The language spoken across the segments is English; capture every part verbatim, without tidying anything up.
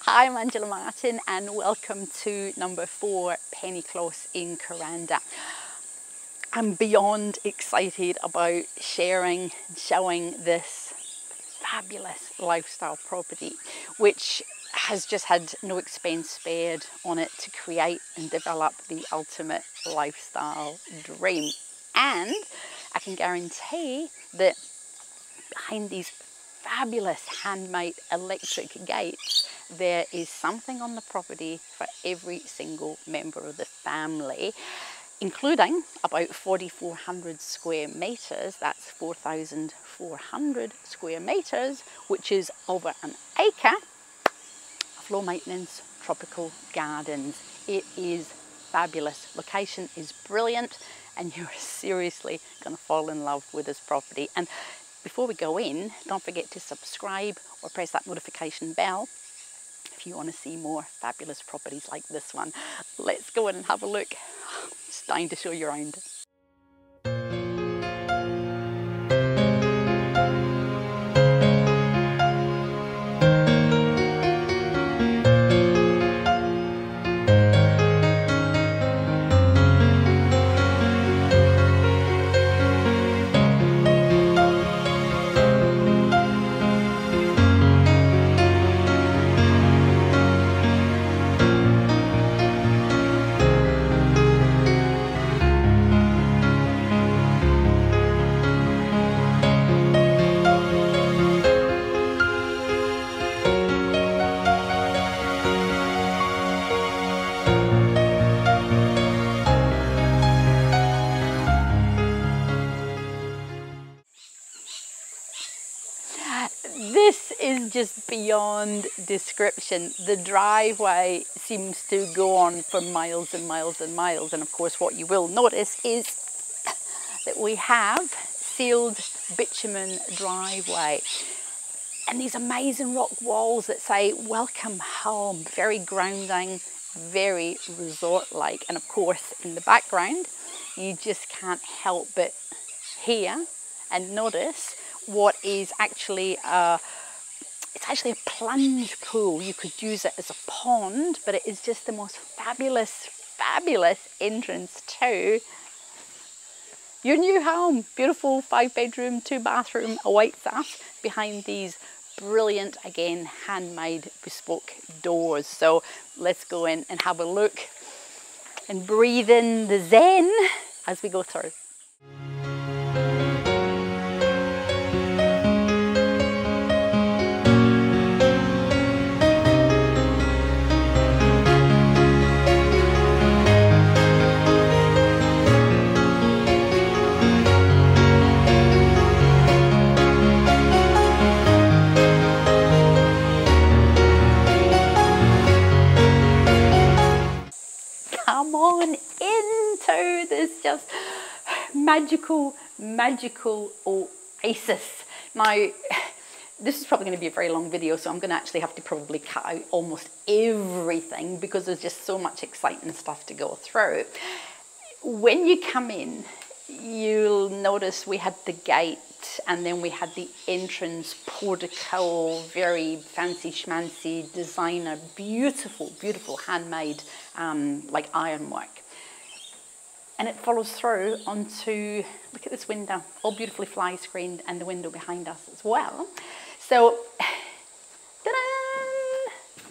Hi, I'm Angela Martin and welcome to number four Penny Close in Kuranda. I'm beyond excited about sharing and showing this fabulous lifestyle property, which has just had no expense spared on it to create and develop the ultimate lifestyle dream. And I can guarantee that behind these fabulous handmade electric gates, there is something on the property for every single member of the family, including about forty-four hundred square meters. That's four thousand four hundred square meters, which is over an acre of low maintenance tropical gardens. It is fabulous. Location is brilliant and you're seriously going to fall in love with this property. And before we go in, don't forget to subscribe or press that notification bell if you want to see more fabulous properties like this one. Let's go in and have a look. It's time to show you around. This is just beyond description. The driveway seems to go on for miles and miles and miles. And of course, what you will notice is that we have sealed bitumen driveway. And these amazing rock walls that say, welcome home, very grounding, very resort-like. And of course, in the background, you just can't help but hear and notice what is actually a, it's actually a plunge pool. You could use it as a pond, but it is just the most fabulous, fabulous entrance to your new home. Beautiful five bedroom, two bathroom awaits us behind these brilliant, again, handmade bespoke doors. So let's go in and have a look and breathe in the zen as we go through. Come on into this just magical, magical oasis. Now, this is probably going to be a very long video, so I'm going to actually have to probably cut out almost everything because there's just so much exciting stuff to go through. When you come in, you'll notice we had the gate and then we had the entrance portico, very fancy schmancy designer, beautiful, beautiful handmade um, like ironwork. And it follows through onto, look at this window, all beautifully fly screened, and the window behind us as well. So, ta-da!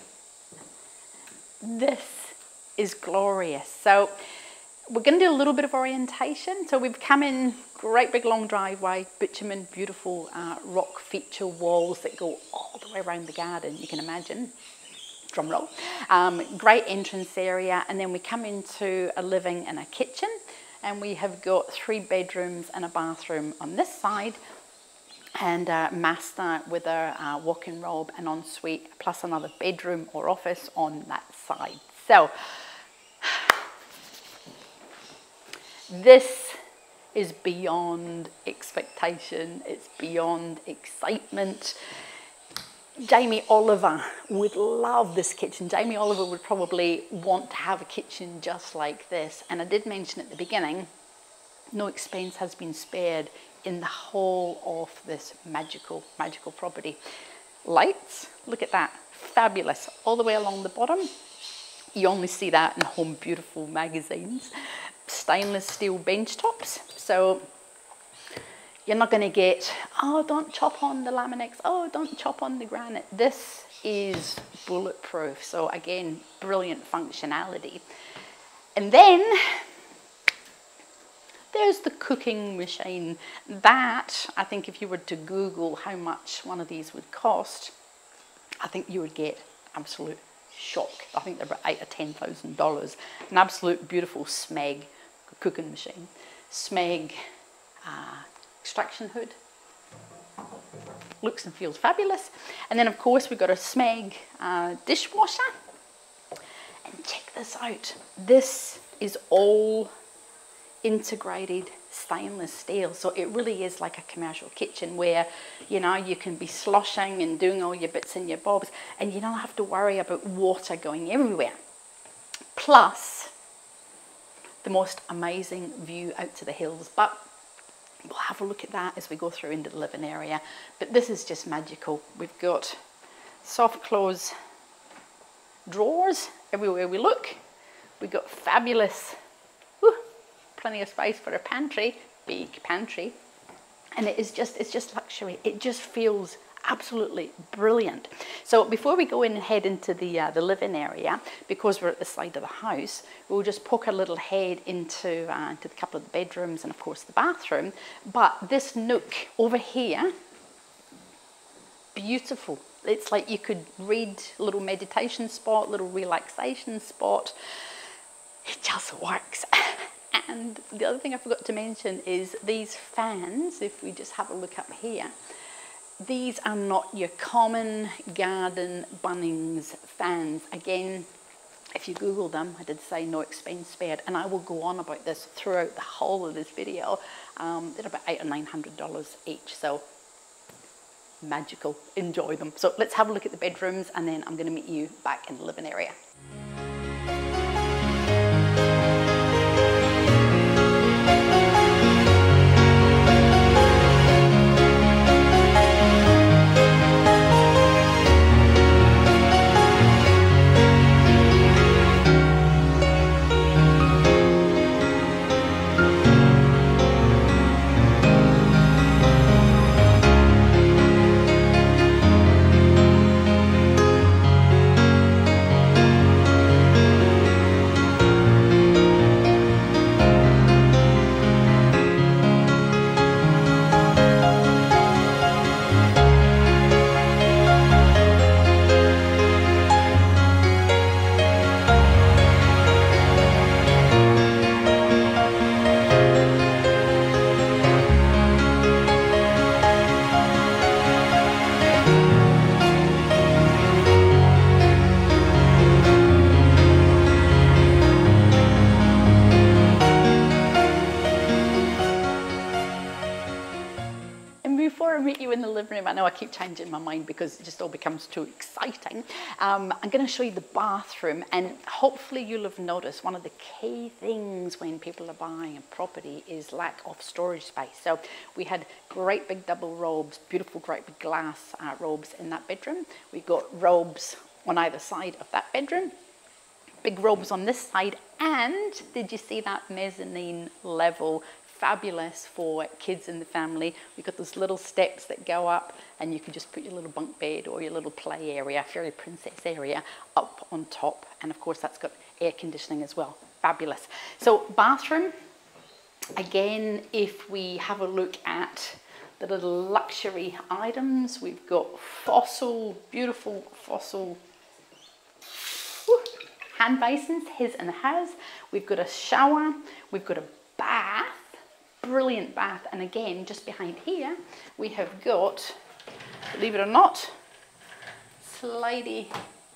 This is glorious. So we're going to do a little bit of orientation. So we've come in, great big long driveway, bitumen, beautiful uh, rock feature walls that go all the way around the garden, you can imagine. Drum roll. Um, great entrance area, and then we come into a living and a kitchen, and we have got three bedrooms and a bathroom on this side, and a master with a uh, walk-in robe and ensuite, plus another bedroom or office on that side. So this is beyond expectation, it's beyond excitement. Jamie Oliver would love this kitchen. Jamie Oliver would probably want to have a kitchen just like this. And I did mention at the beginning, no expense has been spared in the whole of this magical, magical property. lights. Look at that, fabulous, all the way along the bottom. You only see that in Home Beautiful magazines. Stainless steel bench tops. So you're not going to get, oh, don't chop on the Laminex, oh, don't chop on the granite. This is bulletproof. So again, brilliant functionality. And then there's the cooking machine. That, I think if you were to Google how much one of these would cost, I think you would get absolute shock. I think they're about eight or ten thousand dollars. An absolute beautiful SMEG cooking machine. SMEG uh, extraction hood. Looks and feels fabulous. And then of course we've got a SMEG uh, dishwasher. And check this out. This is all integrated stainless steel, so it really is like a commercial kitchen where, you know, you can be sloshing and doing all your bits and your bobs and you don't have to worry about water going everywhere. Plus the most amazing view out to the hills, but we'll have a look at that as we go through into the living area. But this is just magical. We've got soft close drawers everywhere we look. We've got fabulous, whew, plenty of space for a pantry, big pantry, and it is just, it's just luxury. It just feels absolutely brilliant. So before we go in and head into the uh, the living area, because we're at the side of the house, we'll just poke a little head into uh, into a couple of the bedrooms and of course the bathroom. But this nook over here, beautiful. It's like you could read, a little meditation spot, little relaxation spot. It just works. And the other thing I forgot to mention is these fans, if we just have a look up here, these are not your common garden Bunnings fans. Again, if you Google them, I did say no expense spared, and I will go on about this throughout the whole of this video. Um, they're about eight or nine hundred dollars each, so magical. Enjoy them. So let's have a look at the bedrooms, and then I'm going to meet you back in the living area. I know I keep changing my mind because it just all becomes too exciting. Um, I'm going to show you the bathroom, and hopefully you'll have noticed one of the key things when people are buying a property is lack of storage space. So we had great big double robes, beautiful great big glass uh, robes in that bedroom. We've got robes on either side of that bedroom, big robes on this side, and did you see that mezzanine level? Fabulous for kids in the family. We've got those little steps that go up, and you can just put your little bunk bed or your little play area, fairy princess area, up on top. And of course that's got air conditioning as well. Fabulous. So bathroom, again, if we have a look at the little luxury items, we've got fossil, beautiful fossil whew, hand basins, his and hers. We've got a shower, we've got a bath, brilliant bath, and again just behind here we have got, believe it or not, slidey,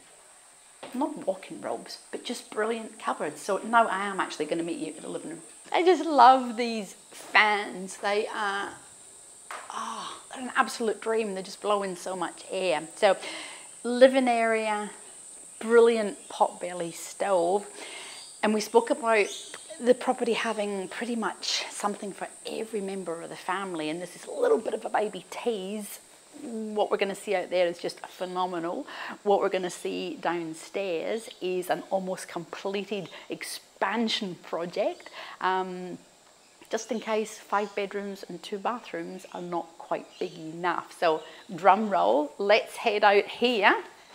not walk-in robes, but just brilliant cupboards. So now I am actually going to meet you in the living room. I just love these fans. They are, oh, they're an absolute dream. They just blow in so much air. So living area, brilliant potbelly stove, and we spoke about the property having pretty much something for every member of the family, and this is a little bit of a baby tease. what we're going to see out there is just phenomenal. What we're going to see downstairs is an almost completed expansion project. Um, just in case five bedrooms and two bathrooms are not quite big enough. So drum roll, let's head out here.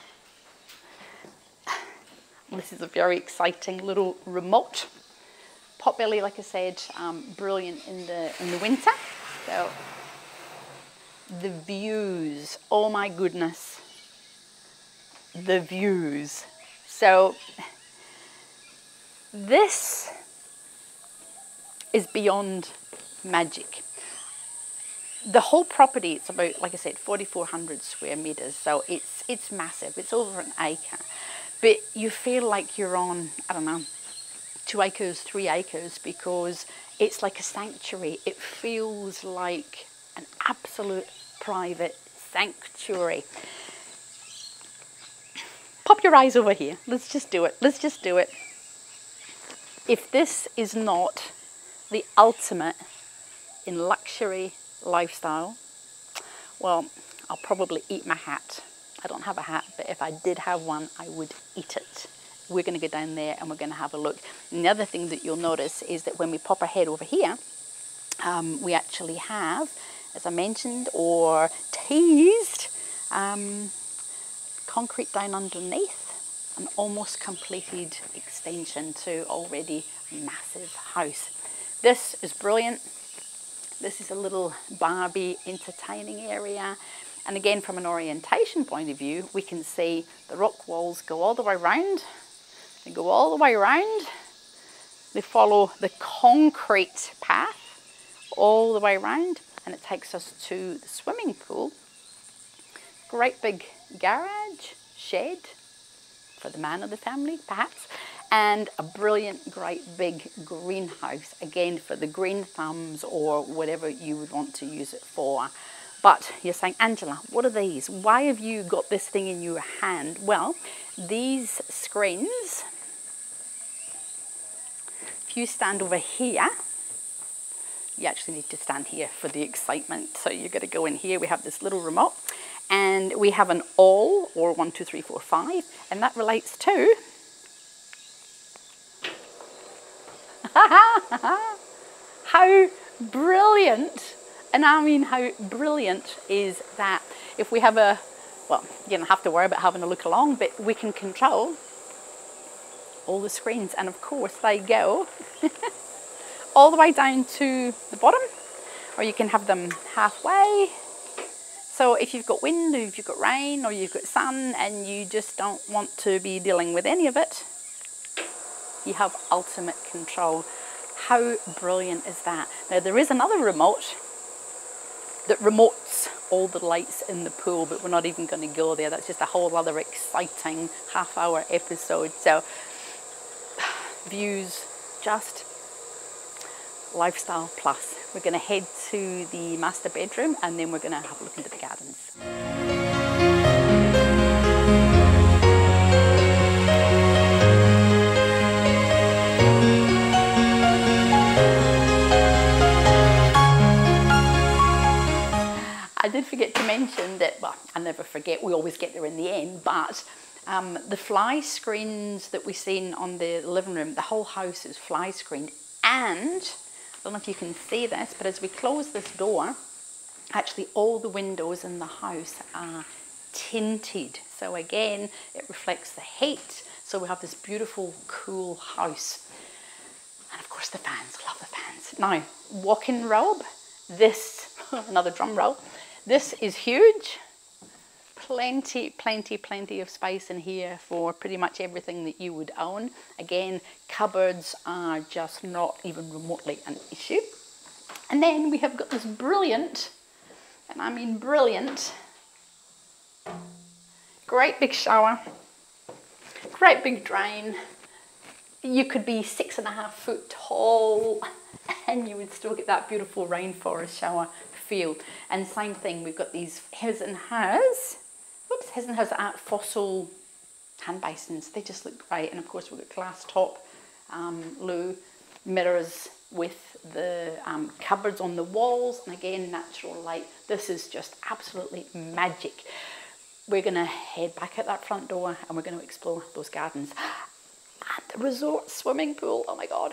This is a very exciting little remote. Potbelly, like I said, um, brilliant in the in the winter. So the views, oh my goodness, the views. So this is beyond magic. The whole property, it's about, like I said, forty-four hundred square meters. So it's it's massive. It's over an acre. But you feel like you're on, I don't know, two acres, three acres, because it's like a sanctuary. It feels like an absolute private sanctuary. Pop your eyes over here. Let's just do it. Let's just do it. If this is not the ultimate in luxury lifestyle, well, I'll probably eat my hat. I don't have a hat, but if I did have one, I would eat it. We're going to go down there and we're going to have a look. And the other thing that you'll notice is that when we pop our head over here, um, we actually have, as I mentioned or teased, um, concrete down underneath, an almost completed extension to already massive house. This is brilliant. This is a little Barbie entertaining area. And again, from an orientation point of view, we can see the rock walls go all the way around. They go all the way around. They follow the concrete path all the way around, and it takes us to the swimming pool. Great big garage, shed for the man of the family, perhaps, and a brilliant, great big greenhouse, again for the green thumbs or whatever you would want to use it for. But you're saying, Angela, what are these? Why have you got this thing in your hand? Well, these screens, if you stand over here, you actually need to stand here for the excitement. So you're going to go in here. We have this little remote, and we have an all, or one, two, three, four, five, and that relates to how brilliant. And I mean, how brilliant is that? If we have a, well, you don't have to worry about having a look along, but we can control all the screens. And of course, they go all the way down to the bottom, or you can have them halfway. So if you've got wind, or if you've got rain, or you've got sun, and you just don't want to be dealing with any of it, you have ultimate control. How brilliant is that? Now, there is another remote that remotes all the lights in the pool, but we're not even going to go there. That's just a whole other exciting half hour episode. So views, just lifestyle plus. We're going to head to the master bedroom, and then we're going to have a look into the gardens. I did forget to mention that, well, I never forget, we always get there in the end, but um, the fly screens that we've seen on the living room, the whole house is fly screened. And, I don't know if you can see this, but as we close this door, actually all the windows in the house are tinted. So again, it reflects the heat. So we have this beautiful, cool house. And of course the fans, love the fans. Now, walk-in robe, this, another drum roll. This is huge. Plenty, plenty, plenty of space in here for pretty much everything that you would own. Again, cupboards are just not even remotely an issue. And then we have got this brilliant, and I mean brilliant, great big shower, great big drain. You could be six and a half foot tall and you would still get that beautiful rainforest shower feel. And same thing, we've got these his and hers, whoops, his and hers art fossil hand basins. They just look great. And of course we've got glass top, um, loo, mirrors with the um, cupboards on the walls, and again, natural light. This is just absolutely magic. We're going to head back at that front door and we're going to explore those gardens. And the resort swimming pool, oh my God.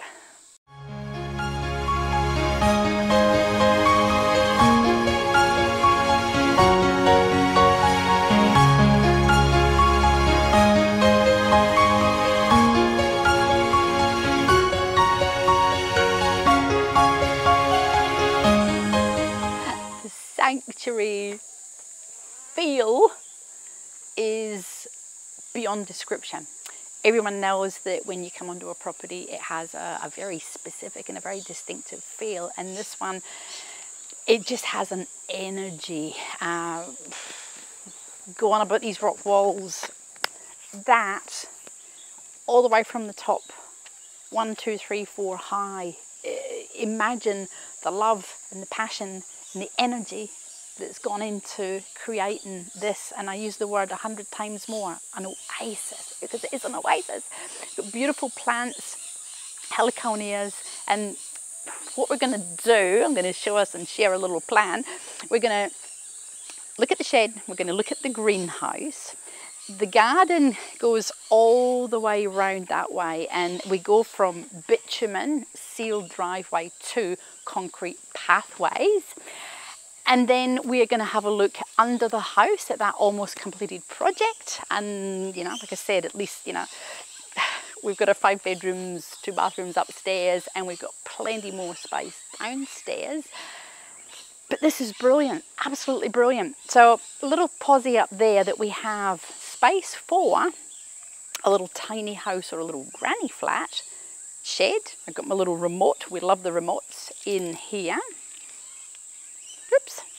The sanctuary feel is beyond description. Everyone knows that when you come onto a property, it has a, a very specific and a very distinctive feel, and this one, it just has an energy. Uh, go on about these rock walls, that all the way from the top, one, two, three, four high. Imagine the love and the passion and the energy that's gone into creating this, and I use the word a hundred times more, an oasis, because it is an oasis. Got beautiful plants, heliconias, and what we're going to do, I'm going to show us and share a little plan. We're going to look at the shed, we're going to look at the greenhouse. The garden goes all the way around that way, and we go from bitumen, sealed driveway, to concrete pathways. And then we're going to have a look under the house at that almost completed project. And, you know, like I said, at least, you know, we've got our five bedrooms, two bathrooms upstairs, and we've got plenty more space downstairs. But this is brilliant, absolutely brilliant. So a little posy up there that we have space for a little tiny house or a little granny flat shed. I've got my little remote. We love the remotes in here. Oops.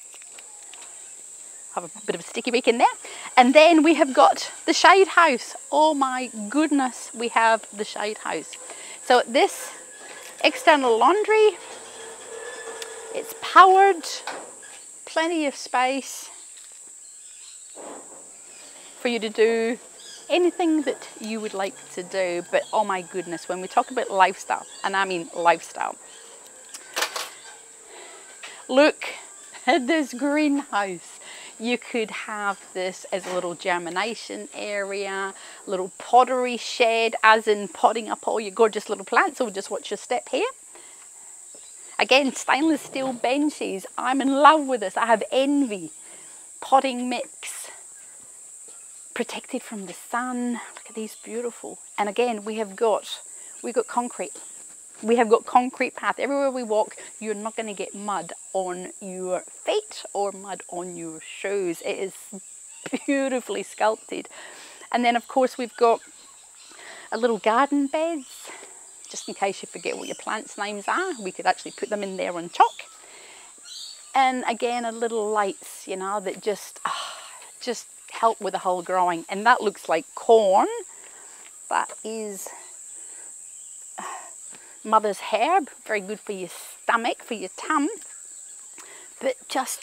Have a bit of a sticky beak in there. And then we have got the shade house. Oh my goodness, we have the shade house. So this external laundry, it's powered, plenty of space for you to do anything that you would like to do. But oh my goodness, when we talk about lifestyle, and I mean lifestyle, look at this greenhouse. You could have this as a little germination area, little pottery shed, as in potting up all your gorgeous little plants. So just watch your step here. Again, stainless steel benches. I'm in love with this. I have envy. Potting mix, protected from the sun. Look at these, beautiful. And again, we have got, we've got concrete. We have got concrete path. Everywhere we walk, you're not going to get mud on your feet or mud on your shoes. It is beautifully sculpted. And then, of course, we've got a little garden beds. Just in case you forget what your plants' names are, we could actually put them in there on chalk. And again, a little lights, you know, that just, oh, just help with the whole growing. And that looks like corn. That is mother's herb, very good for your stomach, for your tum. But just,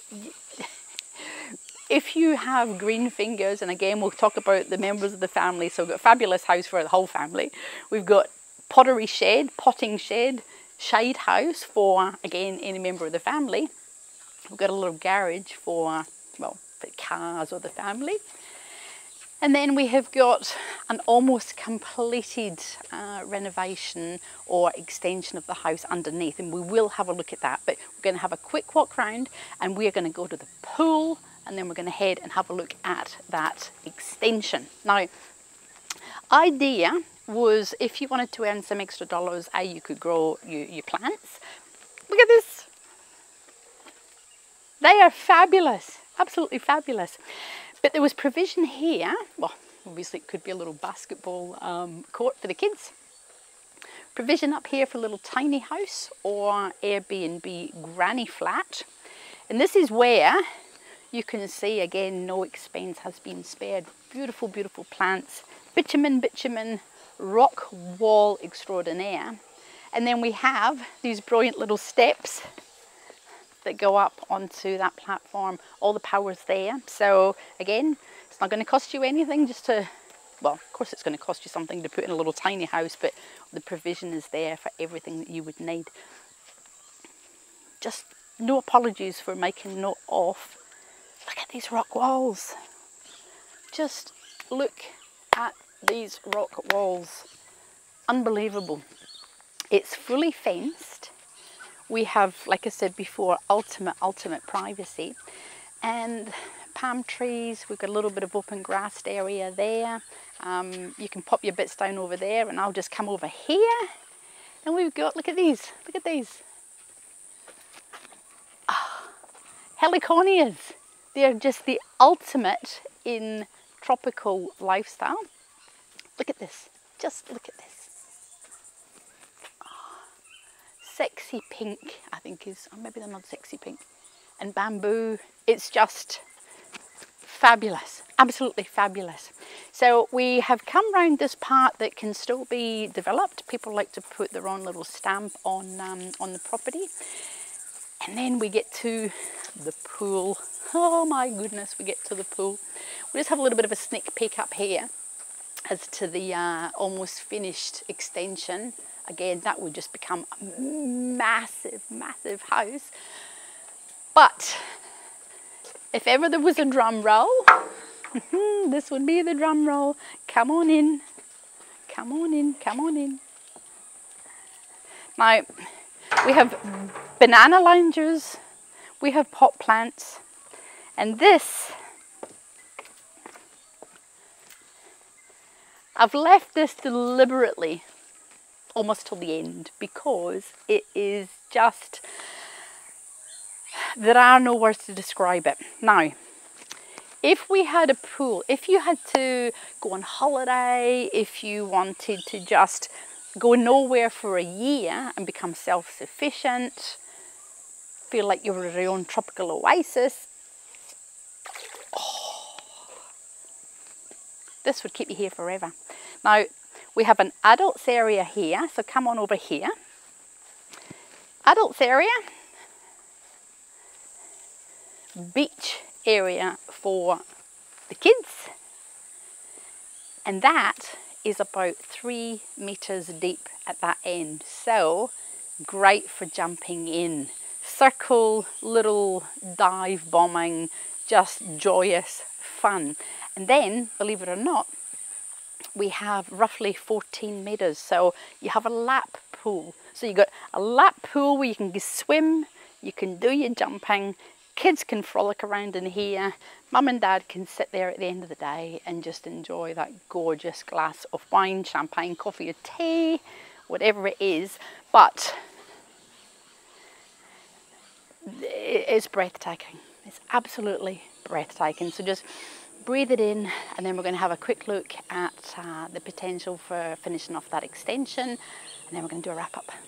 if you have green fingers, and again, we'll talk about the members of the family. So we've got a fabulous house for the whole family. We've got pottery shed, potting shed, shade house for, again, any member of the family. We've got a little garage for, well, for cars or the family. And then we have got an almost completed uh, renovation or extension of the house underneath, and we will have a look at that. But we're going to have a quick walk round, and we're going to go to the pool, and then we're going to head and have a look at that extension. Now, idea was, if you wanted to earn some extra dollars, A, you could grow your, your plants. Look at this. They are fabulous, absolutely fabulous. But there was provision here. Well, obviously it could be a little basketball um, court for the kids. Provision up here for a little tiny house or Airbnb granny flat. And this is where you can see, again, no expense has been spared. Beautiful, beautiful plants. Bitumen, bitumen, rock wall extraordinaire. And then we have these brilliant little steps that go up onto that platform. All the power's there. So again, it's not going to cost you anything just to well, of course it's going to cost you something to put in a little tiny house, but the provision is there for everything that you would need. Just no apologies for making note of. Look at these rock walls. Just look at these rock walls. Unbelievable. It's fully fenced. We have, like I said before, ultimate, ultimate privacy. And palm trees, we've got a little bit of open grassed area there. Um, you can pop your bits down over there, and I'll just come over here. And we've got, look at these, look at these. Oh, heliconias. They're just the ultimate in tropical lifestyle. Look at this, just look at this. Oh, sexy pink, I think is, or maybe they're not sexy pink. And bamboo, it's just fabulous, absolutely fabulous. So we have come round this part that can still be developed. People like to put their own little stamp on, um, on the property. And then we get to the pool. Oh my goodness, we get to the pool. We just have a little bit of a sneak peek up here as to the uh, almost finished extension. Again, that would just become a massive, massive house. But if ever there was a drum roll, this would be the drum roll. Come on in, come on in, come on in. Now, we have banana loungers, we have pot plants, and this, I've left this deliberately almost till the end because it is just, there are no words to describe it. Now, if we had a pool, if you had to go on holiday, if you wanted to just go nowhere for a year and become self-sufficient, feel like you were your own tropical oasis, oh, this would keep you here forever. Now, we have an adults area here, so come on over here. Adults area, beach area for the kids, and that is about three meters deep at that end, so great for jumping in. Circle, little dive bombing, just joyous fun. And then, believe it or not, we have roughly fourteen meters, so you have a lap pool. So you've got a lap pool where you can swim, you can do your jumping, kids can frolic around in here, mum and dad can sit there at the end of the day and just enjoy that gorgeous glass of wine, champagne, coffee or tea, whatever it is. But it's breathtaking. It's absolutely breathtaking. So just breathe it in, and then we're going to have a quick look at uh, the potential for finishing off that extension, and then we're going to do a wrap up.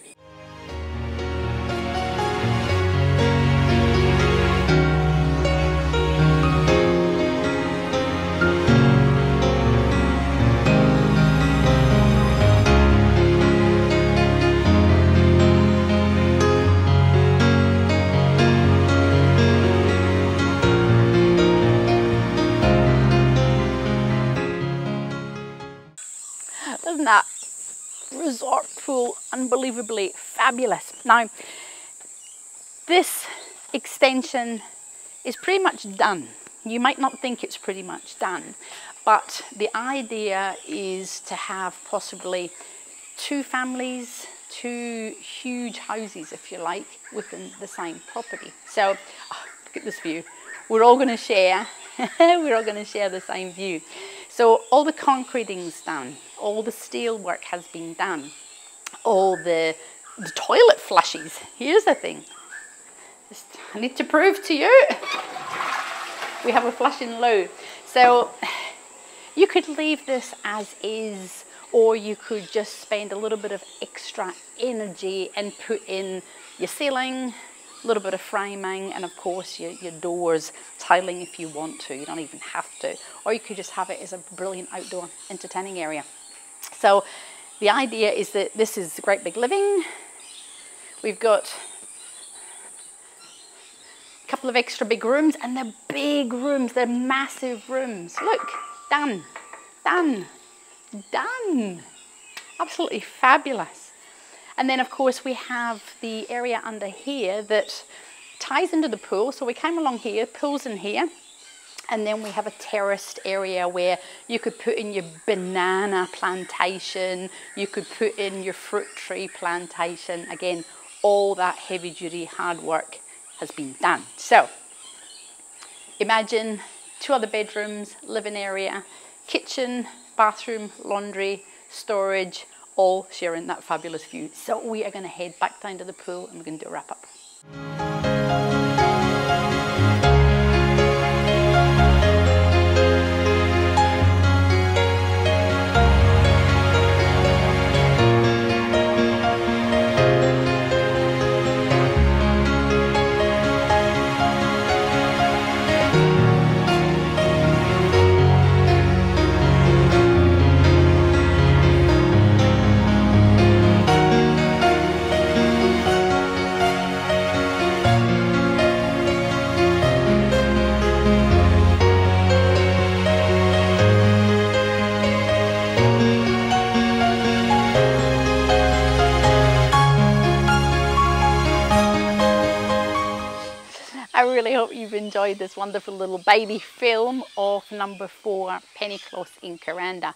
Isn't that resort pool unbelievably fabulous? Now, this extension is pretty much done. You might not think it's pretty much done, but the idea is to have possibly two families, two huge houses, if you like, within the same property. So, oh, look at this view. We're all going to share, we're all going to share the same view. So all the concreting's done, all the steel work has been done, all the, the toilet flushes. Here's the thing, just, I need to prove to you, we have a flush in loo. So you could leave this as is, or you could just spend a little bit of extra energy and put in your ceiling, a little bit of framing, and of course your, your doors, tiling if you want to. You don't even have to. Or you could just have it as a brilliant outdoor entertaining area. So the idea is that this is great big living. We've got a couple of extra big rooms, and they're big rooms, they're massive rooms. Look, done, done. done. Absolutely fabulous. And then of course we have the area under here that ties into the pool. So we came along here, pool's in here. And then we have a terraced area where you could put in your banana plantation, you could put in your fruit tree plantation. Again, all that heavy duty hard work has been done. So imagine two other bedrooms, living area, kitchen, bathroom, laundry, storage, all sharing that fabulous view. So we are going to head back down to the pool and we're going to do a wrap up. I really hope you've enjoyed this wonderful little baby film of number four, Penny Close in Kuranda.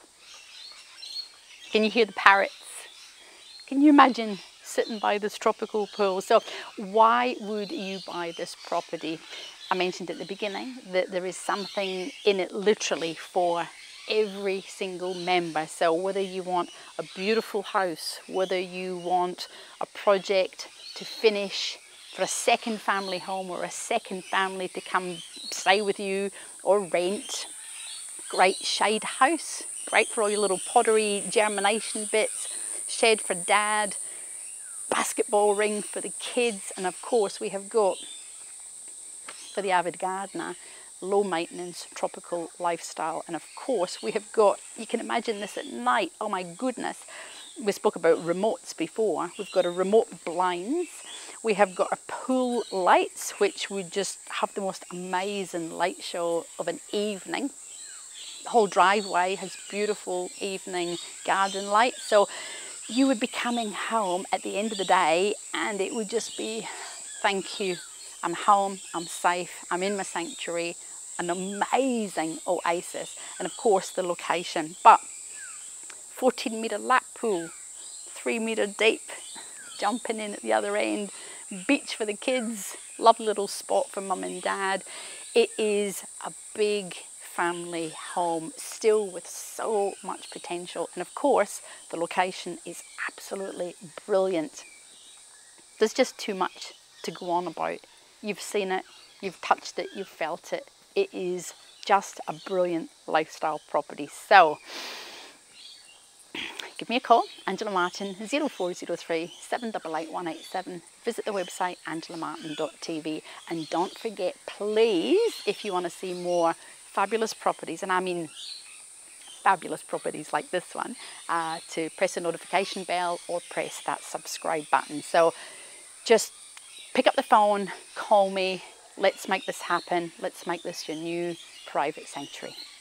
Can you hear the parrots? Can you imagine sitting by this tropical pool? So why would you buy this property? I mentioned at the beginning that there is something in it literally for every single member. So whether you want a beautiful house, whether you want a project to finish for a second family home or a second family to come stay with you or rent, great shade house, great for all your little pottery germination bits, shed for dad, basketball ring for the kids, and of course we have got, for the avid gardener, low maintenance tropical lifestyle. And of course we have got, you can imagine this at night, oh my goodness, we spoke about remotes before. We've got a remote blinds, we have got a pool lights which would just have the most amazing light show of an evening. The whole driveway has beautiful evening garden lights, so you would be coming home at the end of the day and it would just be, thank you, I'm home, I'm safe, I'm in my sanctuary, an amazing oasis, and of course the location. But fourteen metre lap pool, three metre deep, jumping in at the other end, beach for the kids, lovely little spot for mum and dad. It is a big family home, still with so much potential, and of course the location is absolutely brilliant. There's just too much to go on about. You've seen it, you've touched it, you've felt it. It is just a brilliant lifestyle property. So give me a call, Angela Martin, zero four zero three, seven eight eight, one eight seven. Visit the website, Angela Martin dot T V. And don't forget, please, if you want to see more fabulous properties, and I mean fabulous properties like this one, uh, to press the notification bell or press that subscribe button. So just pick up the phone, call me, let's make this happen. Let's make this your new private sanctuary.